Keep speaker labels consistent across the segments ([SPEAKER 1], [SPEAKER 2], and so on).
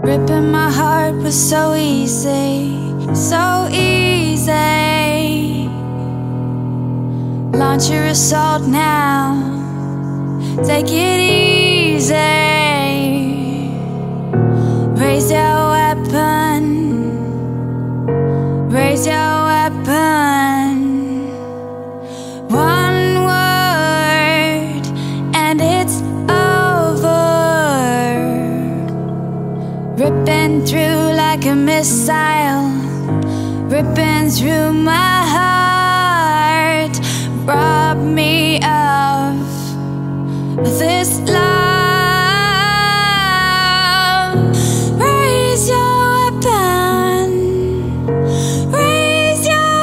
[SPEAKER 1] Ripping my heart was so easy, so easy. Launch your assault now, take it easy. Raise your weapon, raise your weapon. One word and it's over. Ripping through like a missile, ripping through my heart. Rob me of this love. Raise your weapon, raise your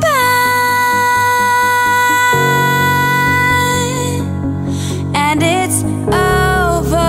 [SPEAKER 1] weapon, and it's over.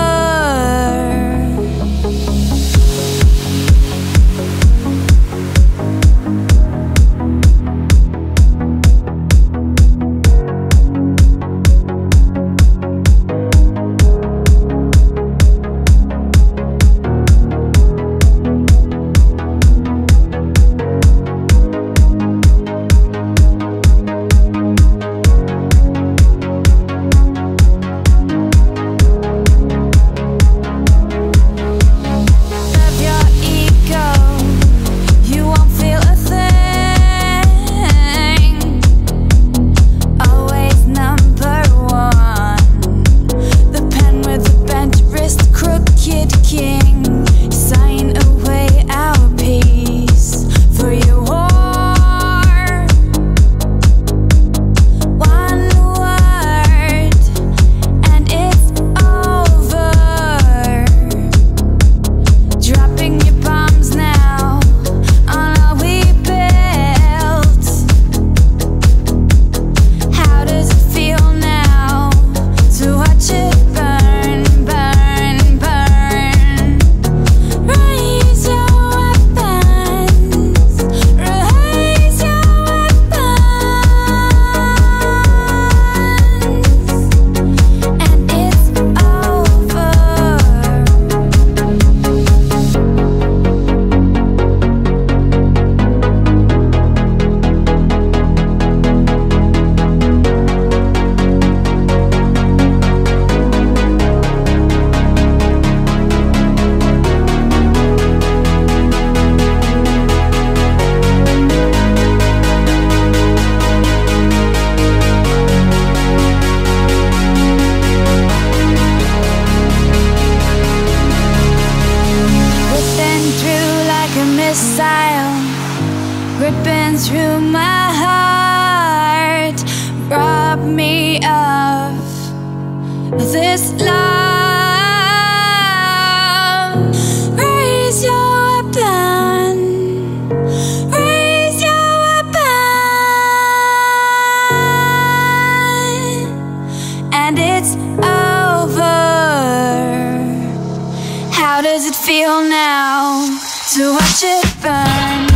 [SPEAKER 1] Missile, ripping through my heart. Rob me of this love. Raise your weapon, raise your weapon, and it's over. How does it feel now to watch it burn?